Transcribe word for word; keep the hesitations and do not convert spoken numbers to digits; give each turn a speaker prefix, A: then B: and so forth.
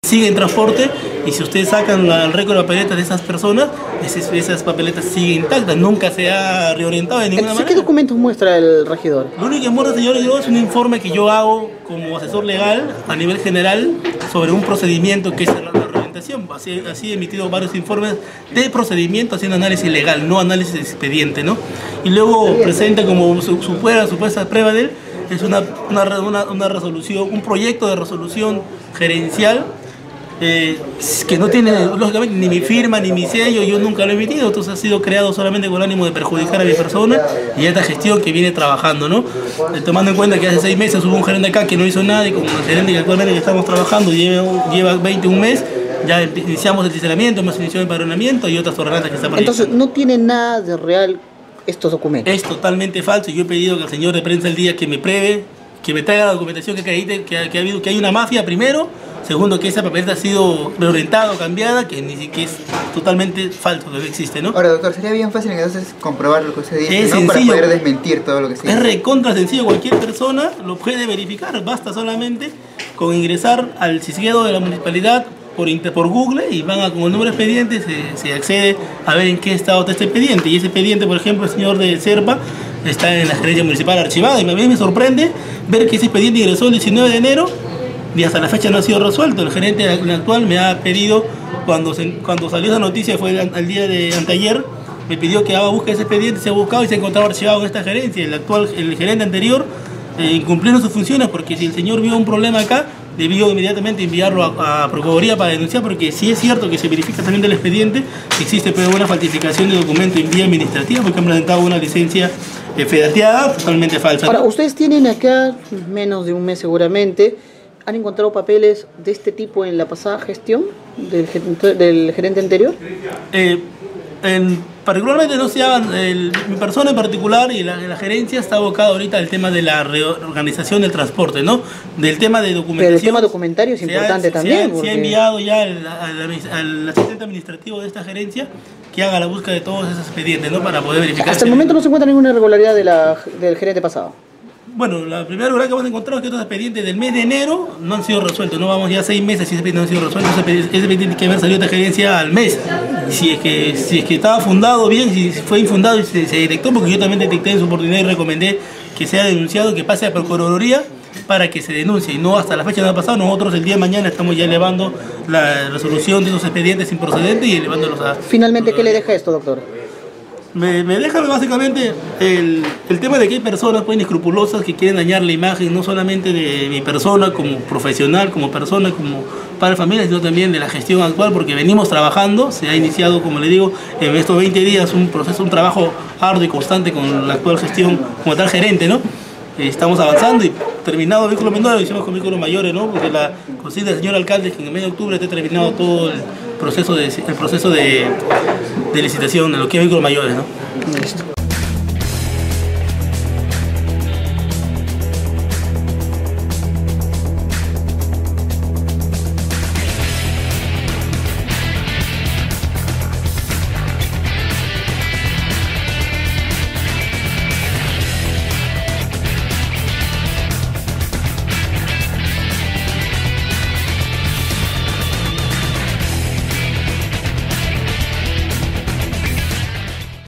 A: sigue en transporte, y si ustedes sacan la- el récord de papeletas de esas personas, esas, esas papeletas siguen intactas, nunca se ha reorientado de ninguna
B: Entonces, ¿qué
A: manera.
B: documentos muestra el regidor?
A: Lo único que muestra, señor, yo, es un informe que yo hago como asesor legal a nivel general sobre un procedimiento que es la, la reorientación. Así, así he emitido varios informes de procedimiento haciendo análisis legal, no análisis de expediente, ¿no? Y luego presenta como su, supuesta, supuesta prueba de él, es una, una, una, una resolución, un proyecto de resolución gerencial eh, que no tiene, lógicamente, ni mi firma ni mi sello, yo nunca lo he emitido, entonces ha sido creado solamente con el ánimo de perjudicar a mi persona y a esta gestión que viene trabajando, ¿no? Eh, tomando en cuenta que hace seis meses hubo un gerente acá que no hizo nada, y con el gerente que actualmente que estamos trabajando lleva, lleva veintiún meses, ya iniciamos el sinceramiento, hemos iniciado el empadronamiento y otras ordenanzas que están por ahí.
B: Entonces, no tiene nada de real estos documentos.
A: Es totalmente falso. Yo he pedido que el señor de prensa el día que me pruebe, que me traiga la documentación que acredite que, ha- que ha habido, que hay una mafia primero, segundo que esa papeleta ha sido reorientada o cambiada, que ni siquiera es totalmente falso, que no existe, ¿no?
C: Ahora, doctor, sería bien fácil entonces comprobar lo que usted dice,
A: Es
C: ¿no? Para
A: sencillo.
C: poder desmentir todo lo que se
A: Es
C: dice.
A: recontra sencillo, cualquier persona lo puede verificar, basta solamente con ingresar al sitio de la municipalidad por, inter- por Google, y van a, con el número de expediente se, se accede a ver en qué estado está este expediente, y ese expediente, por ejemplo, el señor de Serpa está en la gerencia municipal archivado, y a mí me sorprende ver que ese expediente ingresó el diecinueve de enero y hasta la fecha no ha sido resuelto. El gerente actual me ha pedido, cuando, se, cuando salió esa noticia, fue el, el día de anteayer, me pidió que haga búsqueda de ese expediente, se ha buscado y se ha encontrado archivado en esta gerencia. El actual, el gerente anterior eh, incumplieron sus funciones, porque si el señor vio un problema acá, debió inmediatamente enviarlo a, a Procuraduría para denunciar, porque sí es cierto que se verifica también del expediente, existe pero una falsificación de documento en vía administrativa, porque han presentado una licencia eh, fedateada totalmente falsa.
B: Ahora, ustedes tienen acá menos de un mes seguramente. ¿Han encontrado papeles de este tipo en la pasada gestión del gerente, del gerente anterior?
A: Eh, en, particularmente no se hagan, el- mi persona en particular y la, la gerencia está abocada ahorita al tema de la reorganización del transporte, ¿no? Del tema de documentación.
B: Pero el tema documentario es
A: Se ha-
B: importante
A: se ha-
B: también.
A: Se ha,
B: porque-
A: enviado ya al, al- al asistente administrativo de esta gerencia que haga la búsqueda de todos esos expedientes, ¿no? Para poder verificar.
B: Hasta el momento no se encuentra ninguna irregularidad de la, del gerente pasado.
A: Bueno, la primera verdad que hemos encontrado es que estos expedientes del mes de enero no han sido resueltos. No vamos ya seis meses y ese expediente no han sido resueltos. Ese expediente ese expediente tiene que haber salido de esta gerencia al mes. Si es que, si es que estaba fundado bien, si fue infundado y se, se detectó, porque yo también detecté en su oportunidad y recomendé que sea denunciado, que pase a Procuraduría para que se denuncie. Y no hasta la fecha no ha pasado. Nosotros el día de mañana estamos ya elevando la resolución de esos expedientes improcedentes y elevándolos a...
B: Finalmente, ¿qué le deja esto, doctor?
A: Me, me deja básicamente el, el tema de que hay personas pues, inescrupulosas que quieren dañar la imagen no solamente de mi persona como profesional, como persona, como padre de familia, sino también de la gestión actual, porque venimos trabajando. Se ha iniciado, como le digo, en estos veinte días un proceso, un trabajo arduo y constante con la actual gestión como tal gerente, ¿no? Estamos avanzando y terminado el vehículo menor, lo hicimos con vehículos mayores, ¿no? Porque la consigna del señor alcalde es que en el mes de octubre esté terminado todo el proceso de, el proceso de, de licitación de lo que es vehículos mayores, ¿no?
B: Listo.